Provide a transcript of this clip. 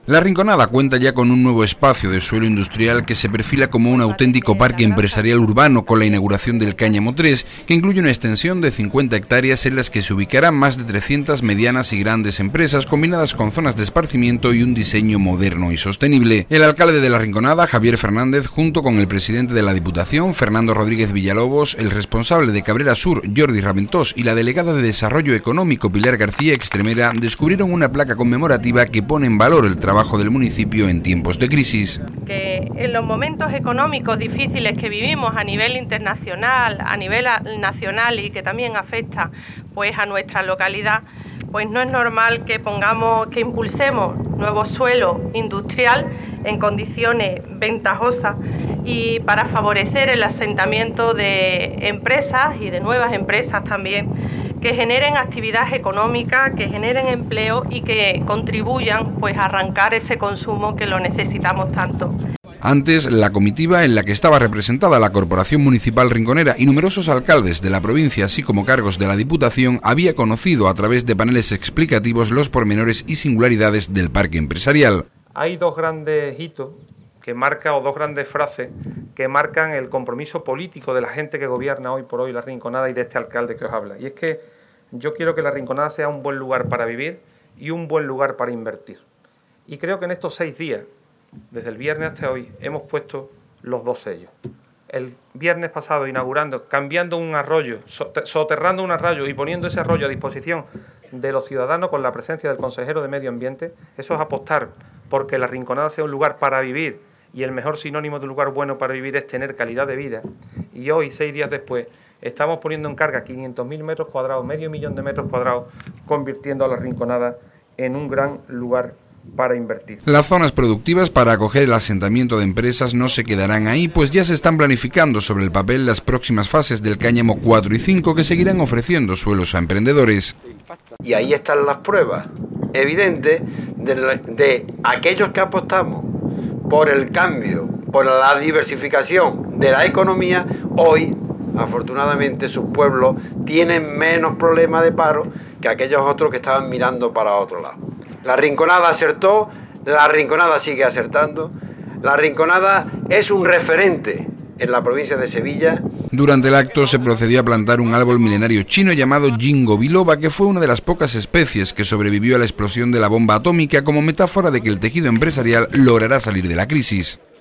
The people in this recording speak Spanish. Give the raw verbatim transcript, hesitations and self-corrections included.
La Rinconada cuenta ya con un nuevo espacio de suelo industrial que se perfila como un auténtico parque empresarial urbano con la inauguración del Cáñamo tres, que incluye una extensión de cincuenta hectáreas en las que se ubicarán más de trescientas medianas y grandes empresas combinadas con zonas de esparcimiento y un diseño moderno y sostenible. El alcalde de La Rinconada, Javier Fernández, junto con el presidente de la Diputación, Fernando Rodríguez Villalobos, el responsable de Cabrera Sur, Jordi Raventós, y la delegada de Desarrollo Económico, Pilar García Extremera, descubrieron una placa conmemorativa que pone en valor el trabajo trabajo del municipio en tiempos de crisis. Que en los momentos económicos difíciles que vivimos a nivel internacional, a nivel nacional y que también afecta pues a nuestra localidad, pues no es normal que pongamos, que impulsemos nuevo suelo industrial en condiciones ventajosas y para favorecer el asentamiento de empresas y de nuevas empresas también que generen actividad económica, que generen empleo y que contribuyan pues a arrancar ese consumo que lo necesitamos tanto. Antes, la comitiva en la que estaba representada la Corporación Municipal Rinconera y numerosos alcaldes de la provincia, así como cargos de la Diputación, había conocido a través de paneles explicativos los pormenores y singularidades del parque empresarial. Hay dos grandes hitos que marcan, o dos grandes frases que marcan el compromiso político de la gente que gobierna hoy por hoy La Rinconada y de este alcalde que os habla. Y es que yo quiero que La Rinconada sea un buen lugar para vivir y un buen lugar para invertir. Y creo que en estos seis días, desde el viernes hasta hoy, hemos puesto los dos sellos. El viernes pasado inaugurando, cambiando un arroyo, soterrando un arroyo y poniendo ese arroyo a disposición de los ciudadanos con la presencia del consejero de Medio Ambiente. Eso es apostar porque La Rinconada sea un lugar para vivir, y el mejor sinónimo de un lugar bueno para vivir es tener calidad de vida. Y hoy, seis días después, estamos poniendo en carga quinientos mil metros cuadrados, medio millón de metros cuadrados, convirtiendo a La Rinconada en un gran lugar para invertir. Las zonas productivas para acoger el asentamiento de empresas no se quedarán ahí, pues ya se están planificando sobre el papel las próximas fases del Cáñamo cuatro y cinco, que seguirán ofreciendo suelos a emprendedores. Y ahí están las pruebas evidentes de, de aquellos que apostamos por el cambio, por la diversificación de la economía. Hoy, afortunadamente, sus pueblos tienen menos problemas de paro que aquellos otros que estaban mirando para otro lado. La Rinconada acertó, La Rinconada sigue acertando, La Rinconada es un referente en la provincia de Sevilla. Durante el acto se procedió a plantar un árbol milenario chino llamado Ginkgo biloba, que fue una de las pocas especies que sobrevivió a la explosión de la bomba atómica, como metáfora de que el tejido empresarial logrará salir de la crisis.